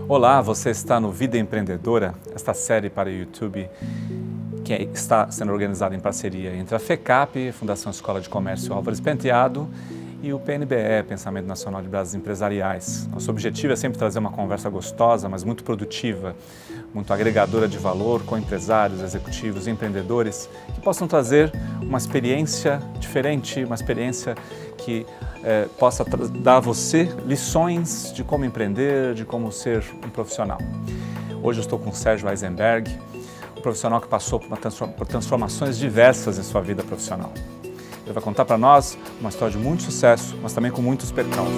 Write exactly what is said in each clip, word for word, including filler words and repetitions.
Olá, você está no Vida Empreendedora, esta série para o YouTube que está sendo organizada em parceria entre a FECAP, Fundação Escola de Comércio Álvares Penteado, e o P N B E, Pensamento Nacional de Bases Empresariais. Nosso objetivo é sempre trazer uma conversa gostosa, mas muito produtiva, muito agregadora de valor com empresários, executivos e empreendedores que possam trazer uma experiência diferente, uma experiência que eh, possa dar a você lições de como empreender, de como ser um profissional. Hoje eu estou com o Sérgio Eisenberg, um profissional que passou por, uma transform por transformações diversas em sua vida profissional. Ele vai contar para nós uma história de muito sucesso, mas também com muitos percalços.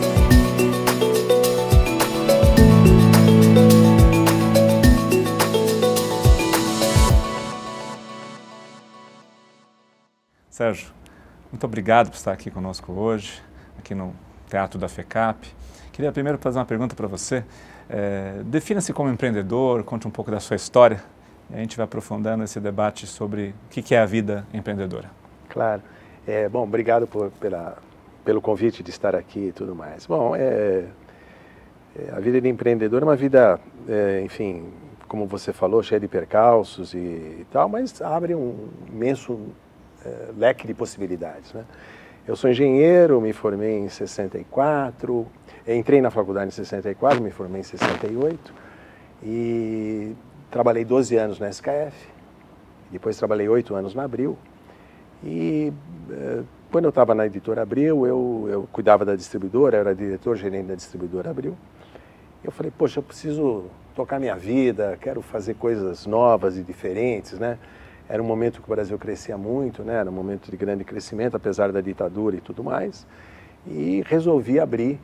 Sérgio, muito obrigado por estar aqui conosco hoje, aqui no Teatro da FECAP. Queria primeiro fazer uma pergunta para você. É, defina-se como empreendedor, conte um pouco da sua história e a gente vai aprofundando esse debate sobre o que é a vida empreendedora. Claro. É, bom, obrigado por, pela, pelo convite de estar aqui e tudo mais. Bom, é, é, a vida de empreendedor é uma vida, é, enfim, como você falou, cheia de percalços e, e tal, mas abre um imenso é, leque de possibilidades, né? Eu sou engenheiro, me formei em sessenta e quatro, entrei na faculdade em sessenta e quatro, me formei em sessenta e oito e trabalhei doze anos na S K F, depois trabalhei oito anos na Abril. E eh, quando eu estava na editora Abril, eu, eu cuidava da distribuidora, eu era diretor-gerente da distribuidora Abril. Eu falei, poxa, eu preciso tocar minha vida, quero fazer coisas novas e diferentes, né? Era um momento que o Brasil crescia muito, né? Era um momento de grande crescimento, apesar da ditadura e tudo mais. E resolvi abrir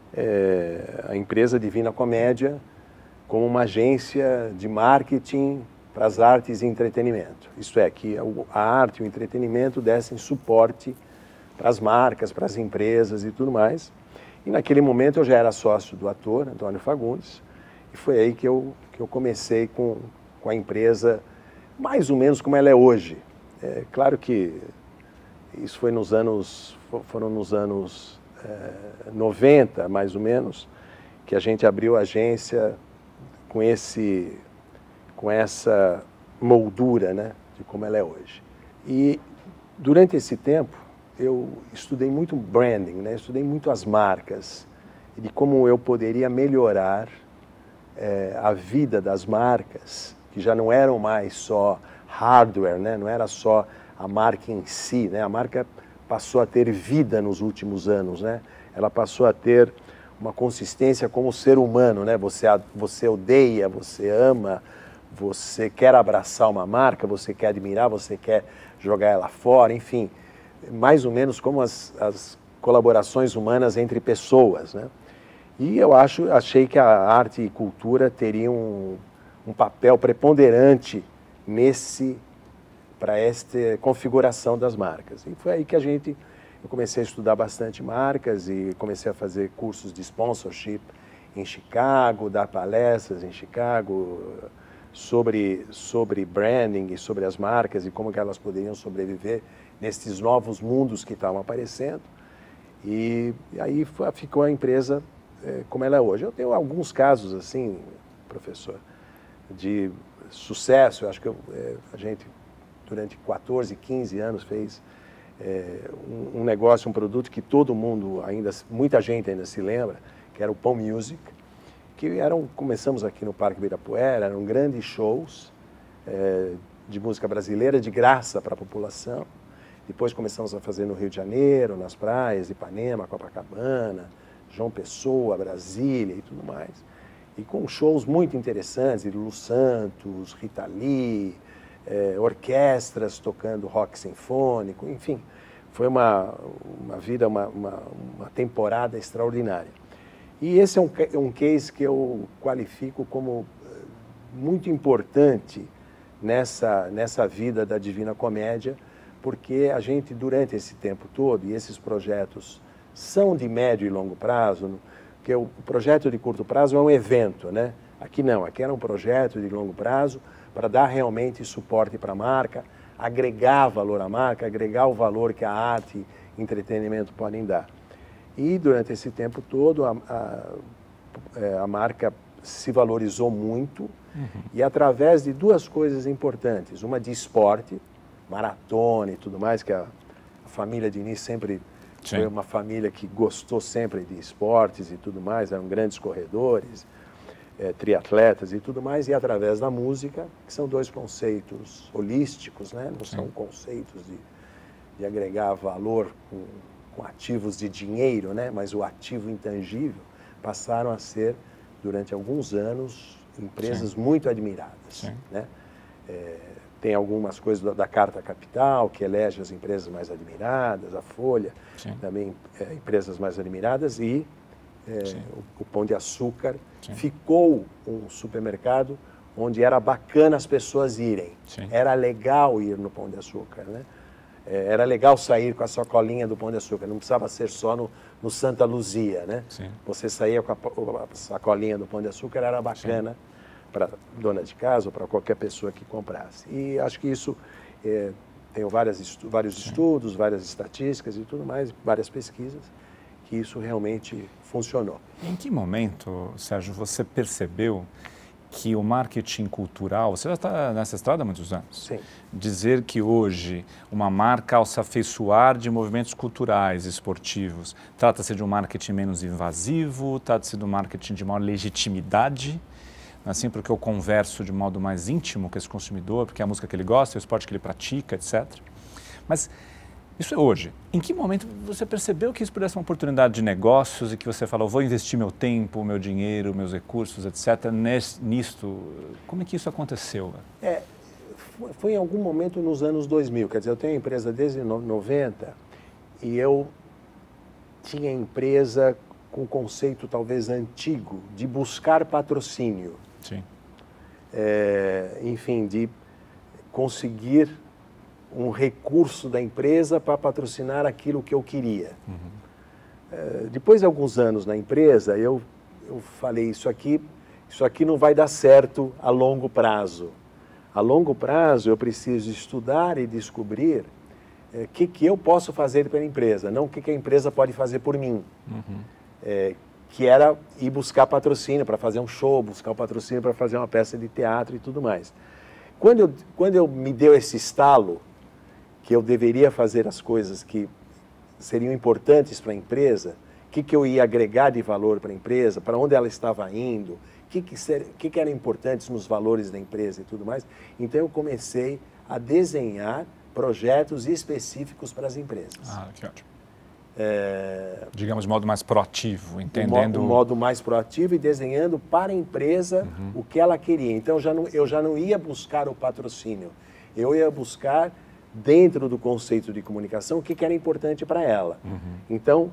eh, a empresa Divina Comédia como uma agência de marketing para as artes e entretenimento. Isto é, que a arte e o entretenimento dessem suporte para as marcas, para as empresas e tudo mais. E naquele momento eu já era sócio do ator, Antônio Fagundes, e foi aí que eu, que eu comecei com, com a empresa mais ou menos como ela é hoje. É claro que isso foi nos anos, foram nos anos é, noventa, mais ou menos, que a gente abriu a agência com esse... com essa moldura, né, de como ela é hoje. E durante esse tempo eu estudei muito branding, né, estudei muito as marcas e de como eu poderia melhorar é, a vida das marcas, que já não eram mais só hardware, né, não era só a marca em si, né, a marca passou a ter vida nos últimos anos, né, ela passou a ter uma consistência como ser humano, né, você, você odeia, você ama, você quer abraçar uma marca, você quer admirar, você quer jogar ela fora, enfim, mais ou menos como as, as colaborações humanas entre pessoas, né? E eu acho, achei que a arte e cultura teriam um, um papel preponderante nesse, para esta configuração das marcas. E foi aí que a gente, eu comecei a estudar bastante marcas e comecei a fazer cursos de sponsorship em Chicago, dar palestras em Chicago, sobre, sobre branding e sobre as marcas e como que elas poderiam sobreviver nesses novos mundos que estavam aparecendo. E, e aí foi, ficou a empresa é, como ela é hoje. Eu tenho alguns casos assim, professor, de sucesso. Eu acho que eu, é, a gente, durante quatorze, quinze anos, fez é, um, um negócio, um produto que todo mundo ainda, muita gente ainda se lembra, que era o Pão Music, que eram, começamos aqui no Parque Ibirapuera, eram grandes shows é, de música brasileira, de graça para a população. Depois começamos a fazer no Rio de Janeiro, nas praias, Ipanema, Copacabana, João Pessoa, Brasília e tudo mais. E com shows muito interessantes, Lu Santos, Rita Lee, é, orquestras tocando rock sinfônico, enfim. Foi uma, uma vida, uma, uma, uma temporada extraordinária. E esse é um, um case que eu qualifico como muito importante nessa, nessa vida da Divina Comédia, porque a gente, durante esse tempo todo, e esses projetos são de médio e longo prazo, porque o projeto de curto prazo é um evento, né? Aqui não, aqui era um projeto de longo prazo para dar realmente suporte para a marca, agregar valor à marca, agregar o valor que a arte e entretenimento podem dar. E durante esse tempo todo, a, a, a marca se valorizou muito, uhum. e através de duas coisas importantes, uma de esporte, maratona e tudo mais, que a, a família Diniz sempre Sim. foi uma família que gostou sempre de esportes e tudo mais, eram grandes corredores, é, triatletas e tudo mais, e através da música, que são dois conceitos holísticos, né? Não Sim. são conceitos de, de agregar valor com, com ativos de dinheiro, né? Mas o ativo intangível passaram a ser, durante alguns anos, empresas Sim. muito admiradas. Sim. Né? É, tem algumas coisas da, da Carta Capital, que elege as empresas mais admiradas, a Folha, Sim. também é, empresas mais admiradas, e é, o, o Pão de Açúcar Sim. ficou um supermercado onde era bacana as pessoas irem. Sim. Era legal ir no Pão de Açúcar, né? É, era legal sair com a sacolinha do Pão de Açúcar, não precisava ser só no, no Santa Luzia, né? Sim. Você saía com a, a sacolinha do Pão de Açúcar, era bacana para dona de casa ou para qualquer pessoa que comprasse. E acho que isso, é, tenho várias estu vários Sim. estudos, várias estatísticas e tudo mais, várias pesquisas, que isso realmente funcionou. Em que momento, Sérgio, você percebeu que o marketing cultural, você já está nessa estrada há muitos anos, Sim. dizer que hoje uma marca, ao se afeiçoar de movimentos culturais, esportivos, trata-se de um marketing menos invasivo, trata-se de um marketing de maior legitimidade, assim, porque eu converso de modo mais íntimo com esse consumidor, porque é a música que ele gosta, é o esporte que ele pratica, etcétera. Mas isso é hoje. Em que momento você percebeu que isso pudesse ser uma oportunidade de negócios e que você falou, vou investir meu tempo, meu dinheiro, meus recursos, etcétera, nisto? Como é que isso aconteceu? É, foi em algum momento nos anos dois mil. Quer dizer, eu tenho a empresa desde noventa e eu tinha empresa com conceito talvez antigo de buscar patrocínio. Sim. É, enfim, de conseguir um recurso da empresa para patrocinar aquilo que eu queria. Uhum. É, depois de alguns anos na empresa, eu, eu falei, isso aqui, isso aqui não vai dar certo a longo prazo. A longo prazo eu preciso estudar e descobrir o é, que, que eu posso fazer pela empresa, não o que, que a empresa pode fazer por mim. Uhum. É, que era ir buscar patrocínio para fazer um show, buscar o patrocínio para fazer uma peça de teatro e tudo mais. Quando eu, quando eu me deu esse estalo, que eu deveria fazer as coisas que seriam importantes para a empresa, o que, que eu ia agregar de valor para a empresa, para onde ela estava indo, o que, que, ser, que, que era importante nos valores da empresa e tudo mais. Então eu comecei a desenhar projetos específicos para as empresas. Ah, que ótimo. É... Digamos de modo mais proativo, entendendo... Um modo mais proativo e desenhando para a empresa uhum. o que ela queria. Então eu já, não, eu já não ia buscar o patrocínio, eu ia buscar dentro do conceito de comunicação o que, que era importante para ela. Uhum. Então,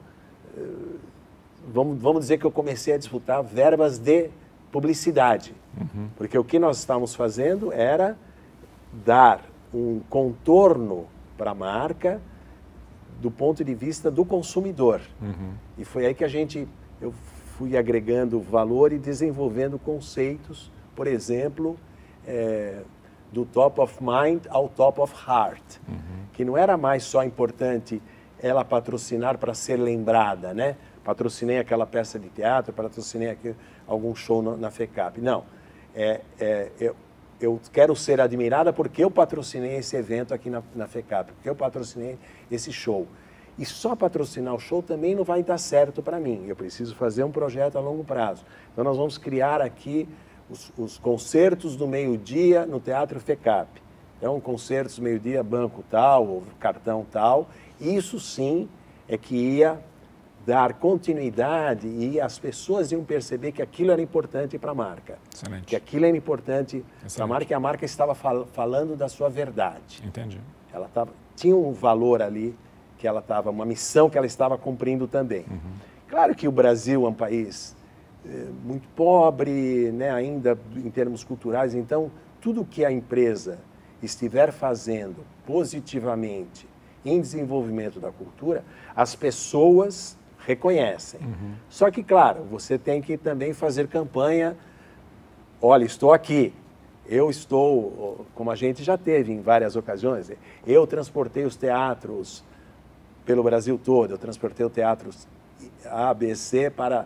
vamos, vamos dizer que eu comecei a disputar verbas de publicidade, uhum. porque o que nós estávamos fazendo era dar um contorno para a marca do ponto de vista do consumidor. Uhum. E foi aí que a gente, eu fui agregando valor e desenvolvendo conceitos, por exemplo, é, do top of mind ao top of heart, uhum. que não era mais só importante ela patrocinar para ser lembrada, né? Patrocinei aquela peça de teatro, patrocinei aqui, algum show no, na FECAP. Não, é, é, eu, eu quero ser admirada porque eu patrocinei esse evento aqui na, na FECAP, porque eu patrocinei esse show. E só patrocinar o show também não vai dar certo para mim, eu preciso fazer um projeto a longo prazo. Então nós vamos criar aqui os, os concertos do meio-dia no Teatro FECAP. Então, concertos meio-dia, banco tal, ou cartão tal. Isso sim é que ia dar continuidade e as pessoas iam perceber que aquilo era importante para a marca. Excelente. Que aquilo era importante para a marca e a marca estava fal falando da sua verdade. Entendi. Ela tava, tinha um valor ali, que ela estava, uma missão que ela estava cumprindo também. Uhum. Claro que o Brasil é um país é, muito pobre, né, ainda em termos culturais, então tudo que a empresa estiver fazendo positivamente em desenvolvimento da cultura, as pessoas reconhecem. Uhum. Só que, claro, você tem que também fazer campanha, olha, estou aqui, eu estou, como a gente já teve em várias ocasiões, eu transportei os teatros pelo Brasil todo, eu transportei o teatro A, B, C para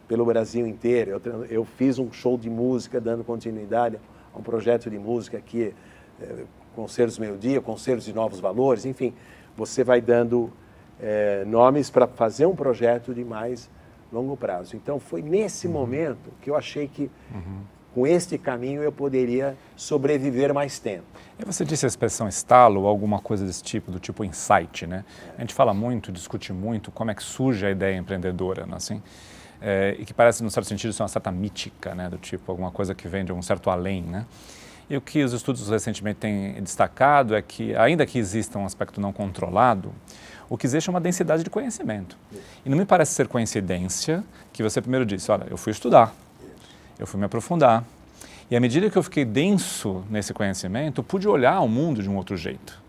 pelo Brasil inteiro. Eu, eu fiz um show de música dando continuidade a um projeto de música aqui, é, Concertos Meio-Dia, Concertos de Novos Valores, enfim, você vai dando é, nomes para fazer um projeto de mais longo prazo. Então foi nesse uhum. momento que eu achei que uhum. com este caminho eu poderia sobreviver mais tempo. E você disse a expressão estalo ou alguma coisa desse tipo, do tipo insight, né? É. A gente fala muito, discute muito como é que surge a ideia empreendedora, né? Assim, é, e que parece, num certo sentido, ser uma certa mítica, né? Do tipo, alguma coisa que vem de um certo além, né? E o que os estudos recentemente têm destacado é que, ainda que exista um aspecto não controlado, o que existe é uma densidade de conhecimento. E não me parece ser coincidência que você primeiro disse, olha, eu fui estudar, eu fui me aprofundar, e à medida que eu fiquei denso nesse conhecimento, eu pude olhar o mundo de um outro jeito.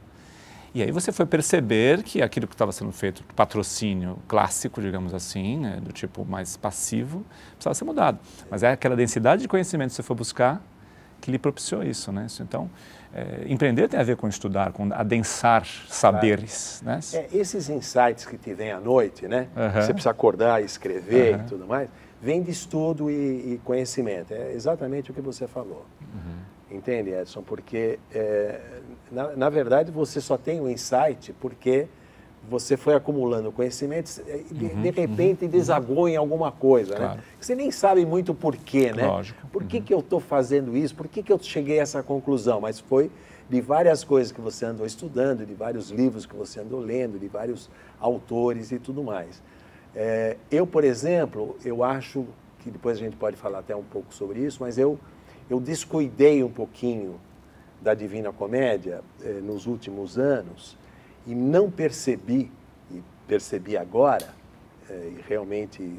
E aí você foi perceber que aquilo que estava sendo feito, patrocínio clássico, digamos assim, né, do tipo mais passivo, precisava ser mudado. Mas é aquela densidade de conhecimento que você foi buscar que lhe propiciou isso, né? Então, é, empreender tem a ver com estudar, com adensar saberes, claro. né? É, esses insights que te vêm à noite, né? Uhum. Você precisa acordar, escrever uhum. e tudo mais, vem de estudo e, e conhecimento. É exatamente o que você falou. Uhum. Entende, Edson? Porque, é, na, na verdade, você só tem o insight porque você foi acumulando conhecimentos e, de, uhum, de repente, uhum, desagou em alguma coisa, claro. Né? Você nem sabe muito porquê, né? Lógico. Por que, uhum. que eu estou fazendo isso? Por que, que eu cheguei a essa conclusão? Mas foi de várias coisas que você andou estudando, de vários livros que você andou lendo, de vários autores e tudo mais. É, eu, por exemplo, eu acho que depois a gente pode falar até um pouco sobre isso, mas eu, eu descuidei um pouquinho da Divina Comédia eh, nos últimos anos e não percebi, e percebi agora, eh, e realmente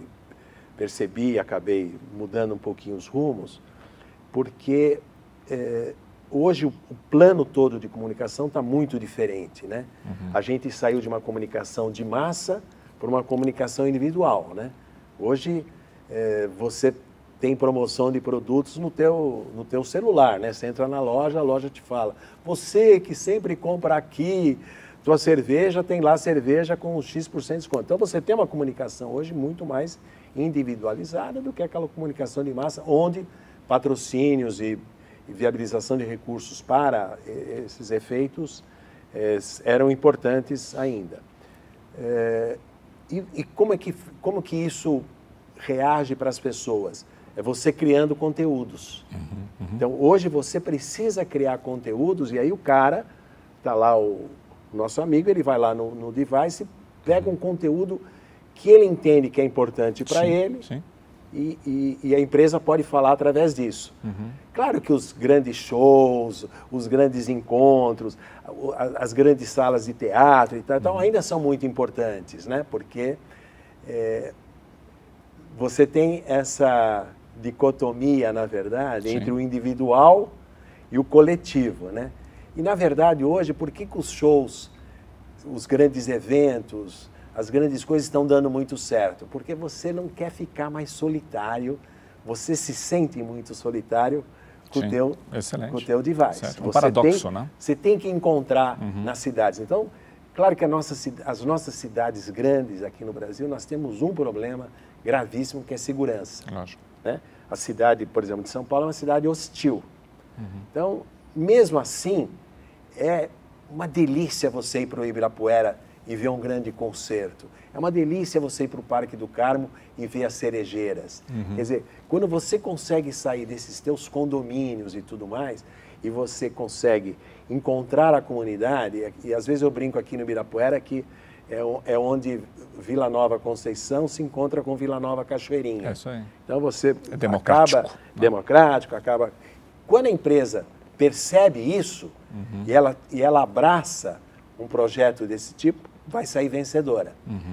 percebi e acabei mudando um pouquinho os rumos, porque eh, hoje o, o plano todo de comunicação está muito diferente, né? Uhum. A gente saiu de uma comunicação de massa para uma comunicação individual, né? Hoje eh, você tem promoção de produtos no teu, no teu celular, né? Você entra na loja, a loja te fala, você que sempre compra aqui, tua cerveja, tem lá cerveja com X por cento de desconto. Então você tem uma comunicação hoje muito mais individualizada do que aquela comunicação de massa, onde patrocínios e, e viabilização de recursos para esses efeitos eh, eram importantes ainda. Eh, e e como, é que, como que isso reage para as pessoas? É você criando conteúdos. Uhum, uhum. Então, hoje você precisa criar conteúdos e aí o cara, está lá o nosso amigo, ele vai lá no, no device, pega uhum. um conteúdo que ele entende que é importante para ele sim. E, e, e a empresa pode falar através disso. Uhum. Claro que os grandes shows, os grandes encontros, as grandes salas de teatro e tal, uhum. então ainda são muito importantes, né? Porque é, você tem essa dicotomia, na verdade, sim. entre o individual e o coletivo, né? E, na verdade, hoje, por que, que os shows, os grandes eventos, as grandes coisas estão dando muito certo? Porque você não quer ficar mais solitário, você se sente muito solitário com o teu, com o teu device. Certo. Um você paradoxo, tem, né? Você tem que encontrar uhum. nas cidades. Então, claro que a nossa, as nossas cidades grandes aqui no Brasil, nós temos um problema gravíssimo, que é segurança. Lógico. Né? A cidade, por exemplo, de São Paulo é uma cidade hostil. Uhum. Então, mesmo assim, é uma delícia você ir para o Ibirapuera e ver um grande concerto. É uma delícia você ir para o Parque do Carmo e ver as cerejeiras. Uhum. Quer dizer, quando você consegue sair desses teus condomínios e tudo mais, e você consegue encontrar a comunidade, e, e às vezes eu brinco aqui no Ibirapuera que é, é onde Vila Nova Conceição se encontra com Vila Nova Cachoeirinha. É isso aí. Então você é democrático. acaba democrático, acaba... Quando a empresa percebe isso, uhum. e, ela, e ela abraça um projeto desse tipo, vai sair vencedora. Uhum.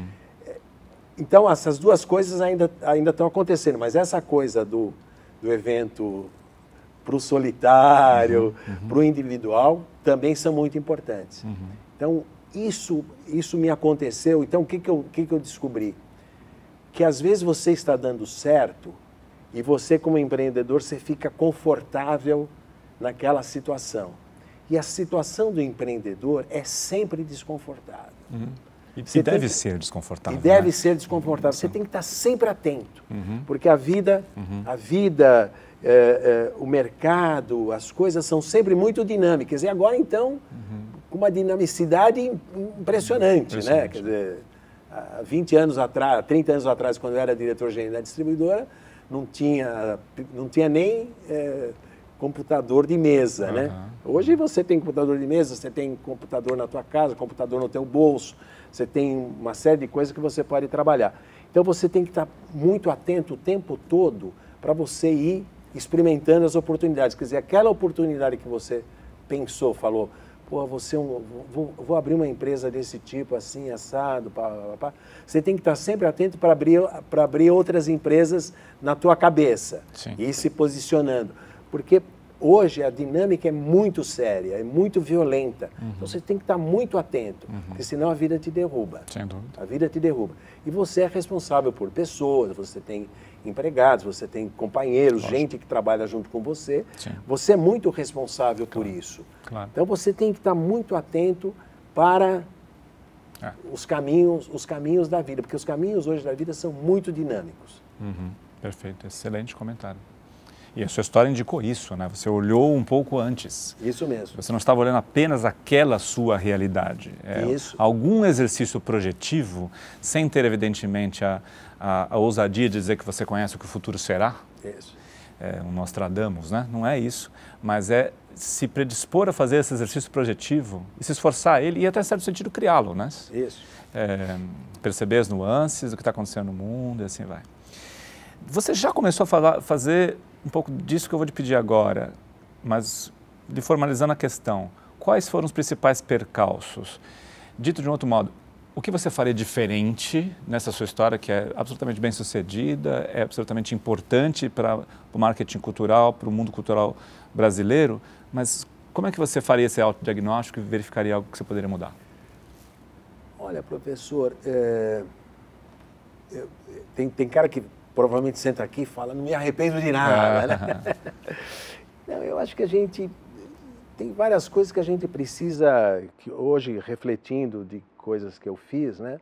Então, essas duas coisas ainda, ainda estão acontecendo, mas essa coisa do, do evento para o solitário, uhum. uhum. para o individual, também são muito importantes. Uhum. Então, isso, isso me aconteceu. Então, o que, que, eu, que, que eu descobri? Que às vezes você está dando certo e você, como empreendedor, você fica confortável naquela situação. E a situação do empreendedor é sempre desconfortável. Uhum. E, e deve que, ser desconfortável. E deve né? ser desconfortável. Você tem que estar sempre atento, uhum. porque a vida, uhum. a vida, é, é, o mercado, as coisas são sempre muito dinâmicas. E agora, então, uhum. com uma dinamicidade impressionante, impressionante. né? Quer dizer, há vinte anos atrás, trinta anos atrás, quando eu era diretor-geral da distribuidora, não tinha, não tinha nem é, computador de mesa, uhum. né? Hoje você tem computador de mesa, você tem computador na tua casa, computador no teu bolso, você tem uma série de coisas que você pode trabalhar. Então você tem que estar muito atento o tempo todo para você ir experimentando as oportunidades. Quer dizer, aquela oportunidade que você pensou, falou, pô, você um, vou, vou abrir uma empresa desse tipo, assim, assado, pá, pá, pá. Você tem que estar sempre atento para abrir, para abrir outras empresas na tua cabeça. Sim. E ir se posicionando. Porque hoje a dinâmica é muito séria, é muito violenta. Uhum. Então você tem que estar muito atento, uhum. porque senão a vida te derruba. Sem dúvida. A vida te derruba. E você é responsável por pessoas, você tem empregados, você tem companheiros, Lógico. gente que trabalha junto com você. Sim. Você é muito responsável claro. por isso. Claro. Então você tem que estar muito atento para é. os, caminhos, os caminhos da vida, porque os caminhos hoje da vida são muito dinâmicos. Uhum. Perfeito, excelente comentário. E a sua história indicou isso, né? Você olhou um pouco antes. Isso mesmo. Você não estava olhando apenas aquela sua realidade. É, isso. Algum exercício projetivo, sem ter, evidentemente, a, a, a ousadia de dizer que você conhece o que o futuro será. Isso. É, um Nostradamus, né? Não é isso. Mas é se predispor a fazer esse exercício projetivo e se esforçar ele e, até certo sentido, criá-lo, né? Isso. É, perceber as nuances do que está acontecendo no mundo e assim vai. Você já começou a falar, fazer um pouco disso que eu vou te pedir agora, mas de formalizando a questão, quais foram os principais percalços? Dito de um outro modo, o que você faria diferente nessa sua história, que é absolutamente bem sucedida, é absolutamente importante para o marketing cultural, para o mundo cultural brasileiro, mas como é que você faria esse autodiagnóstico e verificaria algo que você poderia mudar? Olha, professor, é, eu, tem, tem cara que provavelmente senta aqui e fala, não me arrependo de nada, né? Não, eu acho que a gente tem várias coisas que a gente precisa, que hoje, refletindo de coisas que eu fiz, né?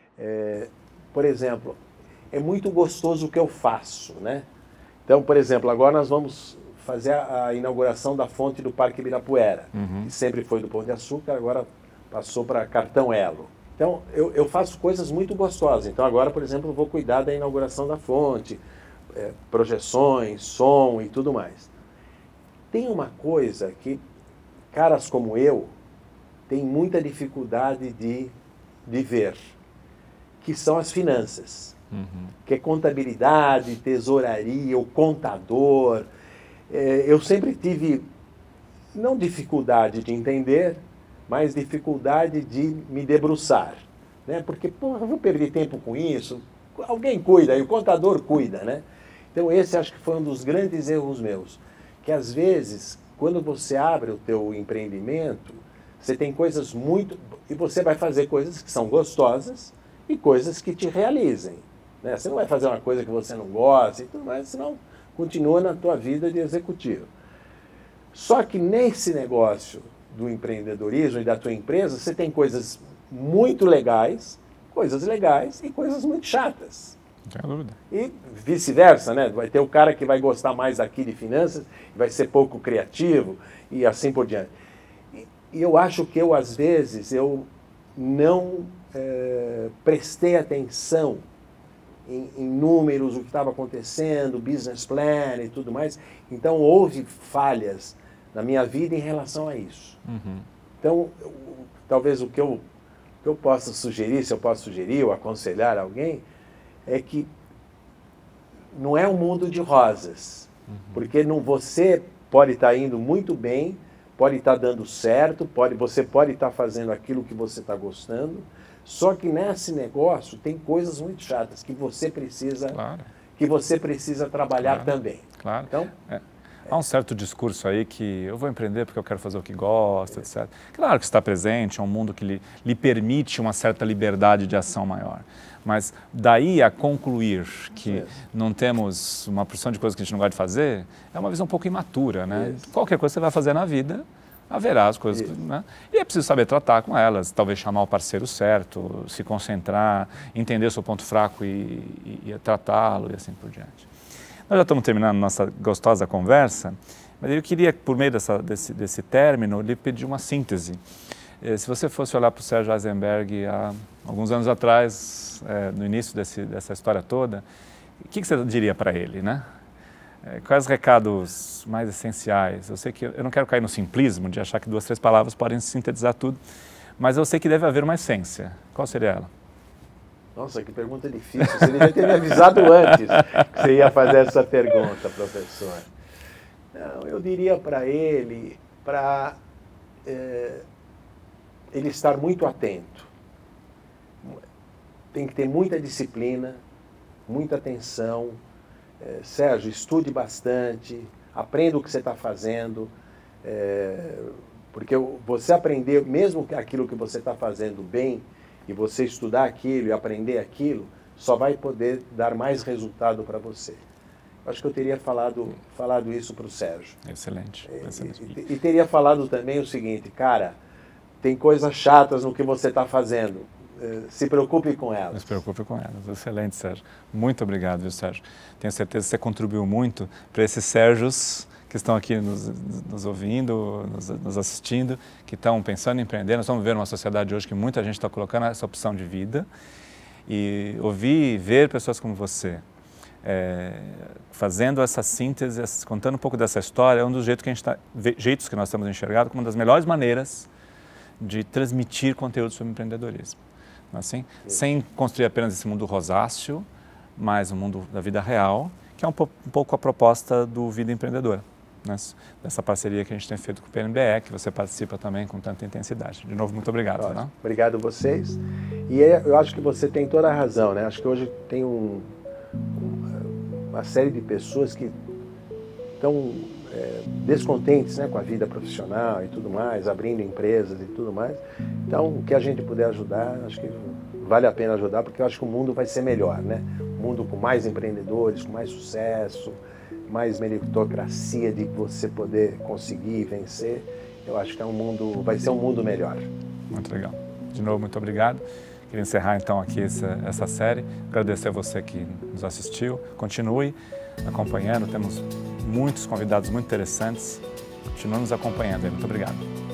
É, por exemplo, é muito gostoso o que eu faço, né? Então, por exemplo, agora nós vamos fazer a, a inauguração da fonte do Parque Ibirapuera, uhum. que sempre foi do Pão de Açúcar, agora passou para Cartão Elo. Então, eu, eu faço coisas muito gostosas. Então, agora, por exemplo, eu vou cuidar da inauguração da fonte, é, projeções, som e tudo mais. Tem uma coisa que caras como eu têm muita dificuldade de, de ver, que são as finanças. Uhum. Que é contabilidade, tesouraria, o contador. É, eu sempre tive, não dificuldade de entender, mas dificuldade de me debruçar, né? Porque, pô, eu vou perder tempo com isso, alguém cuida, e o contador cuida, né? Então esse acho que foi um dos grandes erros meus, que às vezes, quando você abre o teu empreendimento, você tem coisas muito, e você vai fazer coisas que são gostosas e coisas que te realizem, né? Você não vai fazer uma coisa que você não gosta e tudo mais, senão continua na tua vida de executivo. Só que nesse negócio do empreendedorismo e da tua empresa, você tem coisas muito legais, coisas legais e coisas muito chatas. Não tenho dúvida. E vice-versa, né? Vai ter o cara que vai gostar mais aqui de finanças, vai ser pouco criativo e assim por diante. E, e eu acho que eu, às vezes, eu não é, prestei atenção em, em números, o que estava acontecendo, business plan e tudo mais. Então, houve falhas na minha vida em relação a isso. Uhum. Então, eu, talvez o que eu, que eu possa sugerir, se eu posso sugerir ou aconselhar alguém, é que não é um mundo de rosas. Uhum. Porque não, você pode estar indo muito bem, pode estar dando certo, pode, você pode estar fazendo aquilo que você está gostando, só que nesse negócio tem coisas muito chatas que você precisa, claro. que você precisa trabalhar claro. também. Claro. Então, é. Há um certo discurso aí que eu vou empreender porque eu quero fazer o que gosto, etcétera. Claro que está presente, é um mundo que lhe, lhe permite uma certa liberdade de ação maior. Mas daí a concluir que não temos uma porção de coisas que a gente não gosta de fazer, é uma visão um pouco imatura, né? Isso. Qualquer coisa que você vai fazer na vida, haverá as coisas, né? E é preciso saber tratar com elas, talvez chamar o parceiro certo, se concentrar, entender o seu ponto fraco e, e, e tratá-lo e assim por diante. Nós já estamos terminando nossa gostosa conversa, mas eu queria, por meio dessa, desse, desse término, lhe pedir uma síntese. Se você fosse olhar para o Sérgio Eisenberg há alguns anos atrás, é, no início desse, dessa história toda, o que, que você diria para ele, né? Quais os recados mais essenciais? Eu sei que eu não quero cair no simplismo de achar que duas, três palavras podem sintetizar tudo, mas eu sei que deve haver uma essência. Qual seria ela? Nossa, que pergunta difícil. Você devia ter me avisado antes que você ia fazer essa pergunta, professor. Não, eu diria para ele, para é, ele estar muito atento. Tem que ter muita disciplina, muita atenção. É, Sérgio, estude bastante, aprenda o que você está fazendo, é, porque você aprender, mesmo aquilo que você está fazendo bem, e você estudar aquilo e aprender aquilo, só vai poder dar mais resultado para você. Acho que eu teria falado, falado isso para o Sérgio. Excelente. É, Excelente. E, e teria falado também o seguinte, cara, tem coisas chatas no que você está fazendo. Se preocupe com elas. Não se preocupe com elas. Excelente, Sérgio. Muito obrigado, viu, Sérgio? Tenho certeza que você contribuiu muito para esses Sérgios que estão aqui nos, nos ouvindo, nos, nos assistindo, que estão pensando em empreender. Nós estamos vivendo uma sociedade hoje que muita gente está colocando essa opção de vida. E ouvir e ver pessoas como você, é, fazendo essa síntese, contando um pouco dessa história, é um dos jeitos que, a gente tá, jeitos que nós temos enxergado como uma das melhores maneiras de transmitir conteúdo sobre empreendedorismo. Assim, sem construir apenas esse mundo rosáceo, mas um mundo da vida real, que é um, po um pouco a proposta do Vida Empreendedora, né? Dessa parceria que a gente tem feito com o P N B E, que você participa também com tanta intensidade. De novo, muito obrigado. Né? Obrigado a vocês. E eu acho que você tem toda a razão, né? Acho que hoje tem um, uma série de pessoas que estão é, descontentes, né, com a vida profissional e tudo mais, abrindo empresas e tudo mais. Então, o que a gente puder ajudar, acho que vale a pena ajudar, porque eu acho que o mundo vai ser melhor, né? Um mundo com mais empreendedores, com mais sucesso, mais meritocracia de você poder conseguir vencer. Eu acho que é um mundo, vai ser um mundo melhor. Muito legal. De novo, muito obrigado. Queria encerrar então aqui essa, essa série. Agradecer a você que nos assistiu. Continue acompanhando, temos muitos convidados muito interessantes. Continue nos acompanhando. Muito obrigado.